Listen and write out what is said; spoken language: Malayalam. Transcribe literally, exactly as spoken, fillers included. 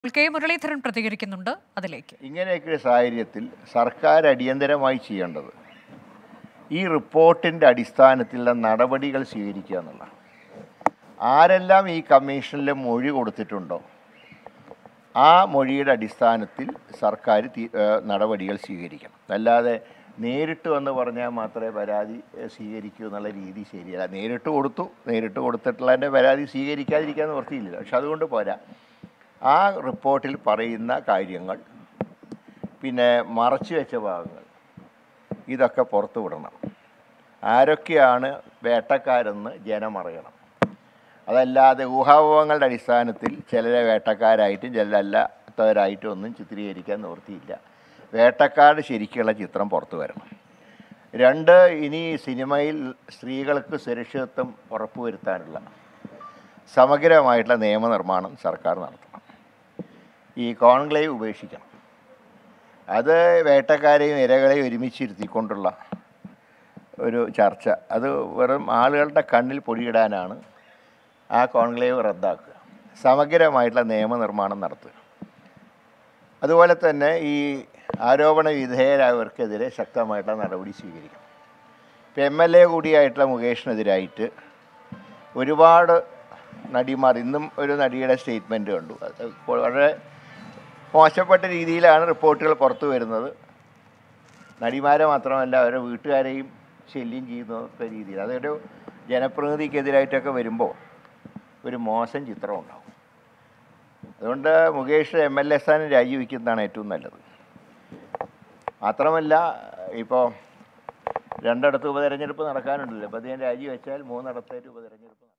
കെ മുരളീധരൻ പ്രതികരിക്കുന്നുണ്ട് അതിലേക്ക്. ഇങ്ങനെയൊക്കെ സാഹചര്യത്തിൽ സർക്കാർ അടിയന്തരമായി ചെയ്യേണ്ടത് ഈ റിപ്പോർട്ടിൻ്റെ അടിസ്ഥാനത്തിലുള്ള നടപടികൾ സ്വീകരിക്കുക എന്നുള്ളതാണ്. ആരെല്ലാം ഈ കമ്മീഷനിൽ മൊഴി കൊടുത്തിട്ടുണ്ടോ ആ മൊഴിയുടെ അടിസ്ഥാനത്തിൽ സർക്കാർ നടപടികൾ സ്വീകരിക്കണം. അല്ലാതെ നേരിട്ട് വന്ന് പറഞ്ഞാൽ മാത്രമേ പരാതി സ്വീകരിക്കൂ എന്നുള്ള രീതി ശരിയല്ല. നേരിട്ട് കൊടുത്തു, നേരിട്ട് കൊടുത്തിട്ടുള്ളതിൻ്റെ പരാതി സ്വീകരിക്കാതിരിക്കാൻ നിവൃത്തിയില്ല. പക്ഷെ അതുകൊണ്ട് പോരാ, ആ റിപ്പോർട്ടിൽ പറയുന്ന കാര്യങ്ങൾ, പിന്നെ മറച്ചു വെച്ച ഭാഗങ്ങൾ, ഇതൊക്കെ പുറത്തു വിടണം. ആരൊക്കെയാണ് വേട്ടക്കാരെന്ന് ജനം അറിയണം. അതല്ലാതെ ഊഹാപോഹങ്ങളുടെ അടിസ്ഥാനത്തിൽ ചിലരെ വേട്ടക്കാരായിട്ടും ചിലരല്ലാത്തവരായിട്ടും ഒന്നും ചിത്രീകരിക്കാൻ നിവൃത്തിയില്ല. വേട്ടക്കാരുടെ ശരിക്കുള്ള ചിത്രം പുറത്തു വരണം. രണ്ട്, ഇനി സിനിമയിൽ സ്ത്രീകൾക്ക് സുരക്ഷിതത്വം ഉറപ്പുവരുത്താനുള്ള സമഗ്രമായിട്ടുള്ള നിയമനിർമ്മാണം സർക്കാർ നടത്തണം. ഈ കോൺക്ലേവ് ഉപേക്ഷിക്കണം. അത് വേട്ടക്കാരെയും ഇരകളെയും ഒരുമിച്ചിരുത്തിക്കൊണ്ടുള്ള ഒരു ചർച്ച, അത് വെറും ആളുകളുടെ കണ്ണിൽ പൊടിയിടാനാണ്. ആ കോൺക്ലേവ് റദ്ദാക്കുക, സമഗ്രമായിട്ടുള്ള നിയമനിർമ്മാണം നടത്തുക. അതുപോലെ തന്നെ ഈ ആരോപണ വിധേയരായവർക്കെതിരെ ശക്തമായിട്ടുള്ള നടപടി സ്വീകരിക്കണം. ഇപ്പം എം എൽ എ കൂടിയായിട്ടുള്ള മുകേഷിനെതിരായിട്ട് ഒരുപാട് നടിമാർ, ഇന്നും ഒരു നടിയുടെ സ്റ്റേറ്റ്മെൻറ്റ് കണ്ടു. അത് വളരെ മോശപ്പെട്ട രീതിയിലാണ് റിപ്പോർട്ടുകൾ പുറത്തു വരുന്നത്. നടിമാരെ മാത്രമല്ല അവരുടെ വീട്ടുകാരെയും ശല്യം ചെയ്യുന്ന രീതിയിൽ, അതൊരു ജനപ്രതിനിധിക്കെതിരായിട്ടൊക്കെ വരുമ്പോൾ ഒരു മോശം ചിത്രം ഉണ്ടാവും. അതുകൊണ്ട് മുകേഷ് എം എൽ എ സ്ഥാനം രാജിവെക്കുന്നതാണ് ഏറ്റവും നല്ലത്. മാത്രമല്ല, ഇപ്പോൾ രണ്ടിടത്ത് ഉപതെരഞ്ഞെടുപ്പ് നടക്കാനുണ്ടല്ലോ. അപ്പോൾ അദ്ദേഹം രാജിവെച്ചാൽ മൂന്നിടത്തേക്ക് ഉപതെരഞ്ഞെടുപ്പ്